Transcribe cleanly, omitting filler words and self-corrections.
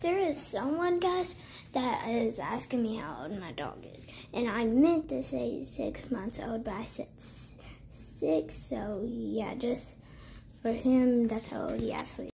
there is someone, guys, that is asking me how old my dog is. And I meant to say 6 months old, but I said 6. So, yeah, just for him, that's how old he actually is.